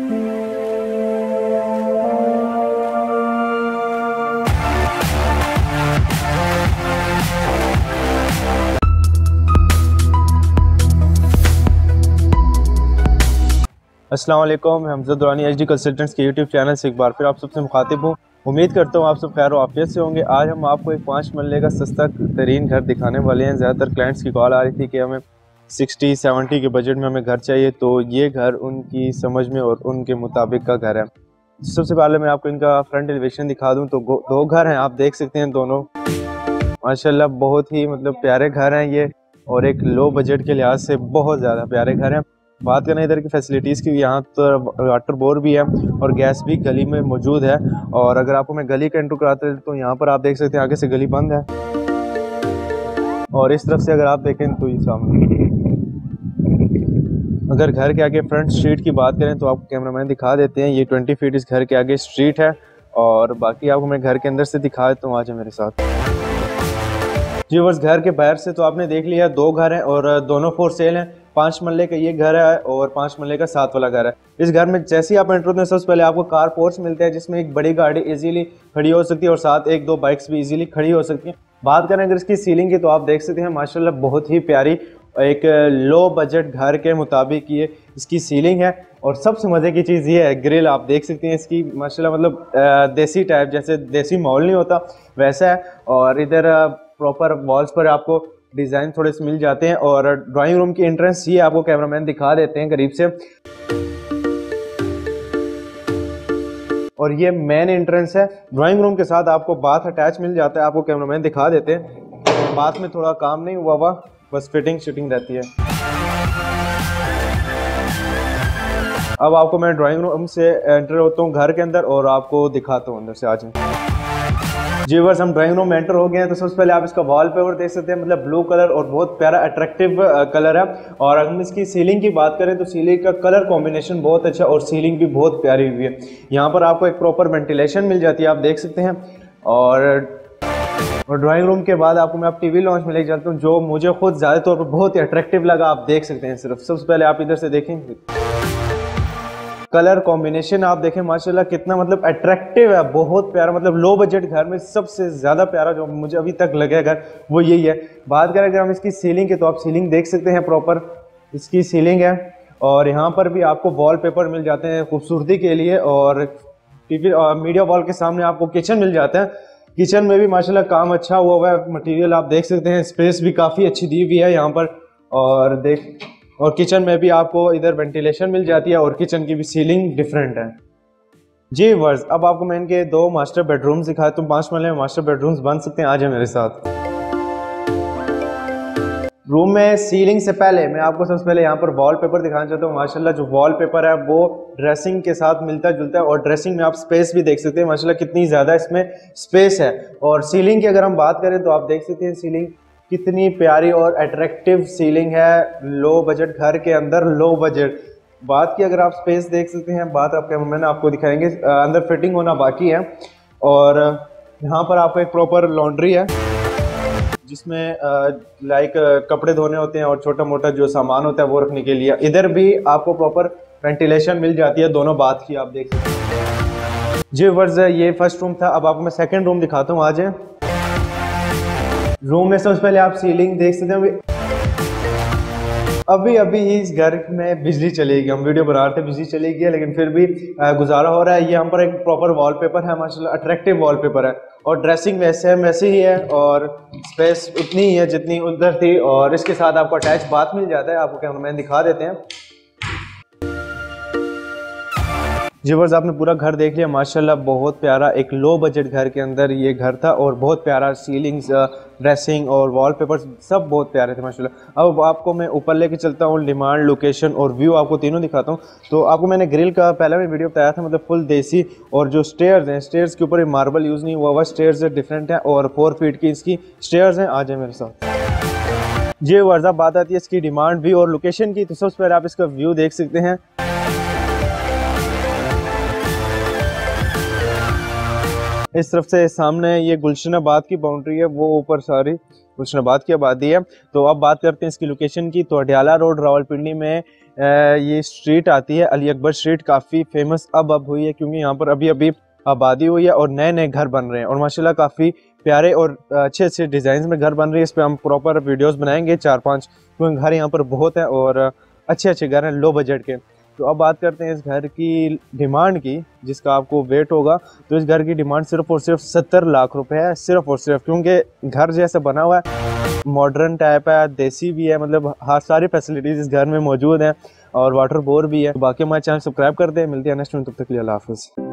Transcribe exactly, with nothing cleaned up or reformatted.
अस्सलाम वालेकुम, मैं Hamza Durrani H D consultants के यूट्यूब चैनल से एक बार फिर आप सबसे मुखातिब हूँ। उम्मीद करता हूँ आप सब खैर आफियत से होंगे। आज हम आपको एक पाँच मरले का सस्ता तरीन घर दिखाने वाले हैं। ज़्यादातर क्लाइंट्स की कॉल आ रही थी कि हमें सिक्सटी सेवेंटी के बजट में हमें घर चाहिए, तो ये घर उनकी समझ में और उनके मुताबिक का घर है। सबसे पहले मैं आपको इनका फ्रंट एलिवेशन दिखा दूँ तो दो घर हैं, आप देख सकते हैं। दोनों माशाल्लाह बहुत ही मतलब प्यारे घर हैं ये, और एक लो बजट के लिहाज से बहुत ज़्यादा प्यारे घर हैं। बात करें इधर की फैसिलिटीज़ की, यहाँ तो वाटर बोर भी है और गैस भी गली में मौजूद है। और अगर आपको मैं गली का एंट्री कराते हैं तो यहाँ पर आप देख सकते हैं आगे से गली बंद है, और इस तरफ से अगर आप देखें तो ये सामने। अगर घर के आगे फ्रंट स्ट्रीट की बात करें तो आपको कैमरामैन दिखा देते हैं। ये ट्वेंटी फीट इस घर के आगे स्ट्रीट है, और बाकी आपको मैं घर के अंदर से दिखा देता हूँ। आज मेरे साथ जी बस घर के बाहर से तो आपने देख लिया दो घर हैं और दोनों फोर सेल हैं। पाँच मरले का ये घर है और पाँच मरले का सात वाला घर है। इस घर में जैसे ही आप एंटर होते हैं सबसे पहले आपको कार पोर्च मिलता है, जिसमें एक बड़ी गाड़ी इजीली खड़ी हो सकती है और साथ एक दो बाइक्स भी इजीली खड़ी हो सकती हैं। बात करें अगर इसकी सीलिंग की तो आप देख सकते हैं माशाल्लाह बहुत ही प्यारी, एक लो बजट घर के मुताबिक ये इसकी सीलिंग है। और सबसे मज़े की चीज़ ये है ग्रिल, आप देख सकते हैं इसकी माशाल्लाह मतलब देसी टाइप, जैसे देसी माहौल नहीं होता वैसा है। और इधर प्रॉपर वॉल्स पर आपको डिज़ाइन थोड़े से मिल जाते हैं। और ड्राइंग रूम की एंट्रेंस ये आपको कैमरामैन दिखा देते हैं करीब से, और ये मेन एंट्रेंस है। ड्राइंग रूम के साथ आपको बाथ अटैच मिल जाता है, आपको कैमरामैन दिखा देते हैं। बाथ में थोड़ा काम नहीं हुआ हुआ, बस फिटिंग शिटिंग रहती है। अब आपको मैं ड्राइंग रूम से एंटर होता हूँ घर के अंदर और आपको दिखाता हूँ अंदर से। आज जी वर्स हम ड्राइंग रूम में एंटर हो गए हैं, तो सबसे पहले आप इसका वॉलपेपर देख सकते हैं, मतलब ब्लू कलर और बहुत प्यारा अट्रैक्टिव कलर है। और अगर हम इसकी सीलिंग की बात करें तो सीलिंग का कलर कॉम्बिनेशन बहुत अच्छा और सीलिंग भी बहुत प्यारी हुई है। यहाँ पर आपको एक प्रॉपर वेंटिलेशन मिल जाती है, आप देख सकते हैं। और और ड्राइंग रूम के बाद आपको मैं आप टीवी लॉन्च में लेके जाता हूँ, जो मुझे खुद ज़्यादा तौर पर बहुत ही अट्रैक्टिव लगा। आप देख सकते हैं सिर्फ सबसे पहले आप इधर से देखें कलर कॉम्बिनेशन, आप देखें माशाल्लाह कितना मतलब अट्रैक्टिव है, बहुत प्यारा। मतलब लो बजट घर में सबसे ज़्यादा प्यारा जो मुझे अभी तक लगे घर वो यही है। बात करें अगर हम इसकी सीलिंग की तो आप सीलिंग देख सकते हैं, प्रॉपर इसकी सीलिंग है। और यहाँ पर भी आपको वॉलपेपर मिल जाते हैं खूबसूरती के लिए, और टीवी और मीडिया वॉल के सामने आपको किचन मिल जाता है। किचन में भी माशाल्लाह काम अच्छा हुआ हुआ है, मटेरियल आप देख सकते हैं, स्पेस भी काफ़ी अच्छी दी हुई है यहाँ पर। और देख और किचन में भी आपको इधर वेंटिलेशन मिल जाती है, और किचन की भी सीलिंग डिफरेंट है। जी वर्स अब आपको मैं इनके दो मास्टर बेडरूम्स दिखाया, तुम पाँच मरले में मास्टर बेडरूम्स बन सकते हैं। आज है मेरे साथ। रूम में सीलिंग से पहले मैं आपको सबसे पहले यहाँ पर वॉलपेपर दिखाना चाहता हूँ। माशाल्लाह जो वॉलपेपर है वो ड्रेसिंग के साथ मिलता जुलता है, और ड्रेसिंग में आप स्पेस भी देख सकते हैं माशाल्लाह कितनी ज़्यादा इसमें स्पेस है। और सीलिंग की अगर हम बात करें तो आप देख सकते हैं सीलिंग कितनी प्यारी और अट्रैक्टिव सीलिंग है लो बजट घर के अंदर। लो बजट बात की अगर आप स्पेस देख सकते हैं, बात आप कैमरामैन आपको दिखाएंगे, अंदर फिटिंग होना बाकी है। और यहाँ पर आपको एक प्रॉपर लॉन्ड्री है जिसमें लाइक कपड़े धोने होते हैं और छोटा मोटा जो सामान होता है वो रखने के लिए। इधर भी आपको प्रॉपर वेंटिलेशन मिल जाती है, दोनों बात की आप देख सकते हैं। जी वर्स ये फर्स्ट रूम था, अब आपको मैं सेकंड रूम दिखाता हूँ। आज रूम में सबसे पहले आप सीलिंग देख सकते हैं। अभी अभी इस घर में बिजली चली गई, हम वीडियो बना रहे थे बिजली चली गई है, लेकिन फिर भी गुजारा हो रहा है। ये यहाँ पर एक प्रॉपर वॉलपेपर है माशाल्लाह, अट्रैक्टिव वॉलपेपर है। और ड्रेसिंग वैसे है वैसे ही है, और स्पेस उतनी ही है जितनी उधर थी। और इसके साथ आपको अटैच बाथ मिल जाता है, आपको कैमरामैन दिखा देते हैं। जीवर्स आपने पूरा घर देख लिया, माशाल्लाह बहुत प्यारा एक लो बजट घर के अंदर ये घर था, और बहुत प्यारा सीलिंग्स, ड्रेसिंग और वॉलपेपर्स सब बहुत प्यारे थे माशाल्लाह। अब आपको मैं ऊपर लेके चलता हूँ, डिमांड, लोकेशन और व्यू आपको तीनों दिखाता हूँ। तो आपको मैंने ग्रिल का पहले भी वीडियो बताया था, मतलब फुल देसी। और जो स्टेयर्स हैं, स्टेयर्स के ऊपर मार्बल यूज़ नहीं हुआ हुआ, स्टेयर्स डिफरेंट हैं और फोर फीट की इसकी स्टेयर्स हैं। आ जाए मेरे साथ। जी वर्ज़ा बात आती है इसकी डिमांड, व्यू और लोकेशन की, तो सबसे पहले आप इसका व्यू देख सकते हैं। इस तरफ से सामने ये गुलशनाबाद की बाउंड्री है, वो ऊपर सारी गुलशनाबाद की आबादी है। तो अब बात करते हैं इसकी लोकेशन की। तो अडयाला रोड रावलपिंडी में ये स्ट्रीट आती है अली अकबर स्ट्रीट, काफ़ी फेमस अब अब हुई है क्योंकि यहाँ पर अभी अभी आबादी हुई है और नए नए घर बन रहे हैं और माशाल्लाह काफ़ी प्यारे और अच्छे अच्छे डिज़ाइन में घर बन रही है। इस पर हम प्रॉपर वीडियोस बनाएंगे चार पांच, क्योंकि घर यहाँ पर बहुत है और अच्छे अच्छे घर हैं लो बजट के। तो अब बात करते हैं इस घर की डिमांड की, जिसका आपको वेट होगा। तो इस घर की डिमांड सिर्फ और सिर्फ सत्तर लाख रुपए है, सिर्फ और सिर्फ, क्योंकि घर जैसा बना हुआ है, मॉडर्न टाइप है, देसी भी है, मतलब हर सारी फैसिलिटीज़ इस घर में मौजूद हैं और वाटर बोर भी है। तो बाकी हमारे चैनल सब्सक्राइब कर दें। मिलते हैं नेक्स्ट में, तब तक के लिए अल्लाह हाफिज़।